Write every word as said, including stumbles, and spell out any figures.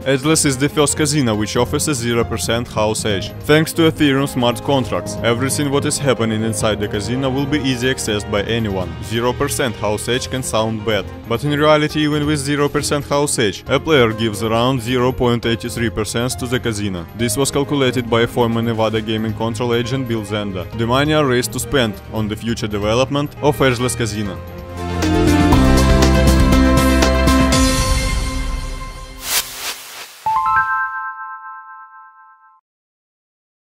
Edgeless is the first casino which offers a zero percent house edge. Thanks to Ethereum smart contracts, everything what is happening inside the casino will be easy accessed by anyone. zero percent house edge can sound bad, but in reality even with zero percent house edge, a player gives around zero point eight three percent to the casino. This was calculated by a former Nevada gaming control agent Bill Zender. The money are raised to spend on the future development of Edgeless Casino.